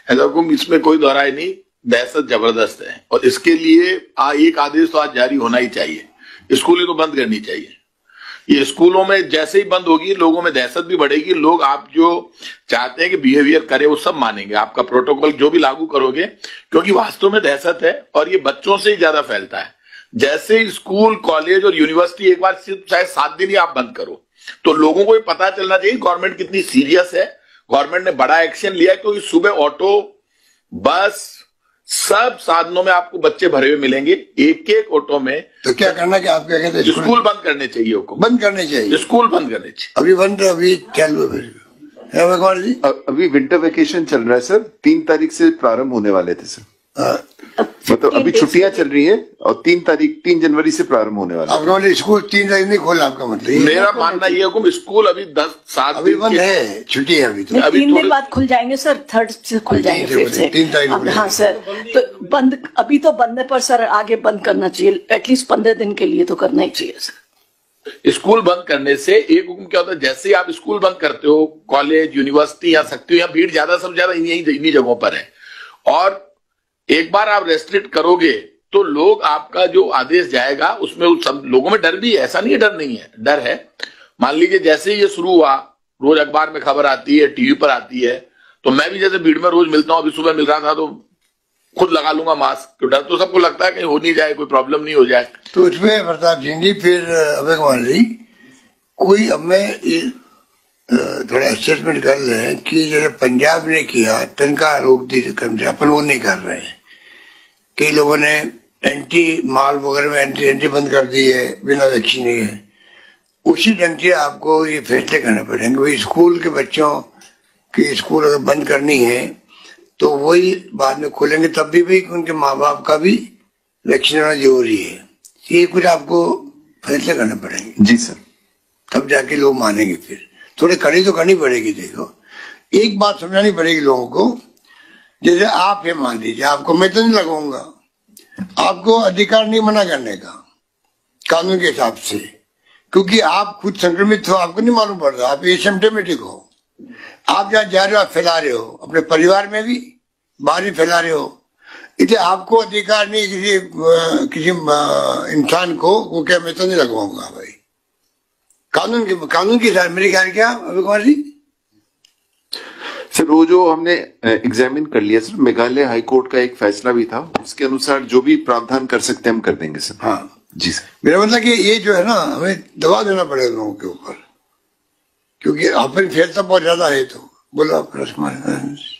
हुकुम, इसमें कोई दोहराई नहीं, दहशत जबरदस्त है और इसके लिए एक आदेश तो आज जारी होना ही चाहिए, स्कूलें तो बंद करनी चाहिए। ये स्कूलों में जैसे ही बंद होगी लोगों में दहशत भी बढ़ेगी, लोग आप जो चाहते हैं कि बिहेवियर करे वो सब मानेंगे, आपका प्रोटोकॉल जो भी लागू करोगे, क्योंकि वास्तव में दहशत है और ये बच्चों से ही ज्यादा फैलता है। जैसे स्कूल, कॉलेज और यूनिवर्सिटी एक बार सिर्फ चाहे 7 दिन ही आप बंद करो तो लोगों को ये पता चलना चाहिए गवर्नमेंट कितनी सीरियस है, गवर्नमेंट ने बड़ा एक्शन लिया है। तो सुबह ऑटो, बस, सब साधनों में आपको बच्चे भरे हुए मिलेंगे, एक एक ऑटो में। तो क्या करना, कि आप क्या कहते हैं? स्कूल बंद करने चाहिए, बंद करने चाहिए, स्कूल बंद करने चाहिए। अभी बंद, अभी चालू है भगवान जी। अभी विंटर वेकेशन चल रहा है सर, 3 तारीख से प्रारंभ होने वाले थे सर। मतलब अभी छुट्टियां चल रही हैं और 3 जनवरी से प्रारंभ होने वाला है। स्कूल 3 तारीख नहीं खोला आपका मतलब? मेरा मानना ये है स्कूल अभी 10-7 दिन बंद है, छुट्टी है अभी तो। अभी 3 दिन बाद खुल जाएंगे सर, 3rd से खुल जाएंगे फिर से 3 तारीख। हाँ सर, तो बंद अभी तो बंद है, पर सर आगे बंद करना चाहिए, एटलीस्ट 15 दिन के लिए तो करना ही चाहिए सर। स्कूल बंद करने से एक हुक्म क्या होता है, जैसे ही आप स्कूल बंद करते हो, कॉलेज, यूनिवर्सिटी या सकते हो, यहाँ भीड़ ज्यादा सब ज्यादा इन्हीं जगहों पर है, और एक बार आप रेस्ट्रिक्ट करोगे तो लोग, आपका जो आदेश जाएगा उसमें सब लोगों में डर भी है, ऐसा नहीं है डर नहीं है, डर है। मान लीजिए जैसे ही ये शुरू हुआ, रोज अखबार में खबर आती है, टीवी पर आती है, तो मैं भी जैसे भीड़ में रोज मिलता हूं, अभी सुबह मिल रहा था तो खुद लगा लूंगा मास्क, तो डर तो सबको लगता है कहीं हो नहीं जाए, कोई प्रॉब्लम नहीं हो जाए। तो इसमें प्रताप सिंह जी, फिर अभय कुमार जी, कोई अब मैं थोड़ा स्टेटमेंट कर रहे हैं कि जैसे पंजाब ने किया, तनख्वाह रोक दी कर्मचारी, अपन वो नहीं कर रहे हैं। कई लोगों ने एंटी माल वगैरह में एंट्री बंद कर दी है बिना वैक्सीन के। उसी ढंग से आपको ये फैसले करने पड़ेंगे। भाई स्कूल के बच्चों की स्कूल अगर बंद करनी है तो वही बाद में खोलेंगे, तब भी भाई उनके माँ बाप का भी वैक्सीन होना जरूरी है। ये कुछ आपको फैसले करने पड़ेंगे। जी सर, तब जाके लोग मानेंगे। फिर थोड़ी कड़ी तो करनी पड़ेगी। देखो, एक बात समझानी पड़ेगी लोगों को, जैसे आप ये मान लीजिए, आपको मैं तो नहीं लगाऊंगा, आपको अधिकार नहीं मना करने का कानून के हिसाब से, क्योंकि आप खुद संक्रमित हो, आपको नहीं मालूम पड़ रहा, आप एसिम्प्टोमेटिक हो, आप जहाँ जा रहे हो आप फैला रहे हो, अपने परिवार में भी बाहर भी फैला रहे हो, इसलिए आपको अधिकार नहीं किसी इंसान को वो क्या मैं तो नहीं लगवाऊंगा। भाई कानून के हिसाब, मेरे ख्याल क्या अभय कुमार जी? सर वो जो हमने एग्जामिन कर लिया सर, मेघालय हाई कोर्ट का एक फैसला भी था, उसके अनुसार जो भी प्रावधान कर सकते हैं हम कर देंगे सर। हाँ जी सर। मेरा मतलब कि ये जो है ना, हमें दबा देना पड़ेगा लोगों के ऊपर, क्योंकि अपन फैलता बहुत ज्यादा है। तो बोलो आप।